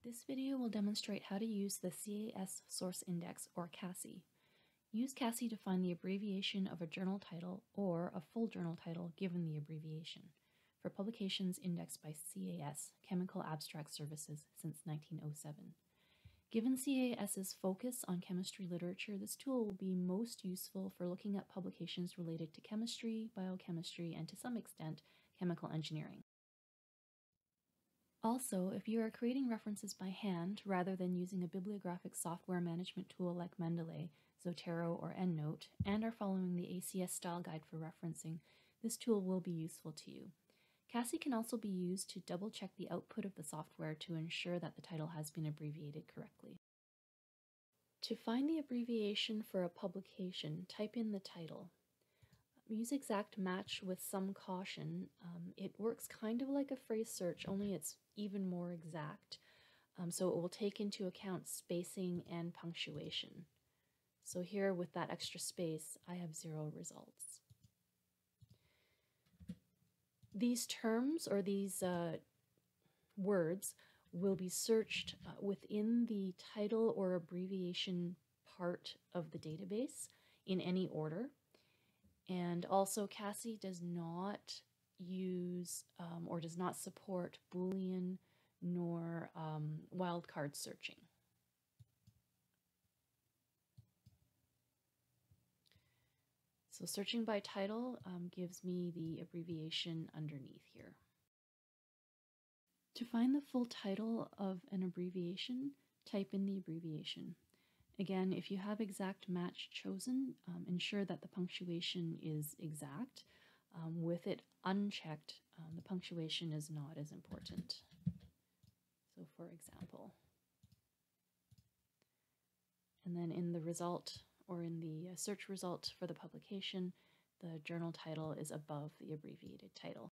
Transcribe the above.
This video will demonstrate how to use the CAS source index, or CASSI. Use CASSI to find the abbreviation of a journal title or a full journal title given the abbreviation for publications indexed by CAS, Chemical Abstract Services, since 1907. Given CAS's focus on chemistry literature, this tool will be most useful for looking at publications related to chemistry, biochemistry, and to some extent, chemical engineering. Also, if you are creating references by hand rather than using a bibliographic software management tool like Mendeley, Zotero, or EndNote, and are following the ACS style guide for referencing, this tool will be useful to you. CASSI can also be used to double-check the output of the software to ensure that the title has been abbreviated correctly. To find the abbreviation for a publication, type in the title. Use exact match with some caution. It works kind of like a phrase search, only it's even more exact. So it will take into account spacing and punctuation. So here with that extra space, I have 0 results. These terms or these words will be searched within the title or abbreviation part of the database in any order. And also CASSI does not use or does not support Boolean nor wildcard searching. So searching by title gives me the abbreviation underneath here. To find the full title of an abbreviation, type in the abbreviation. Again, if you have exact match chosen, ensure that the punctuation is exact. With it unchecked, the punctuation is not as important. So for example, and then in the result or in the search result for the publication, the journal title is above the abbreviated title.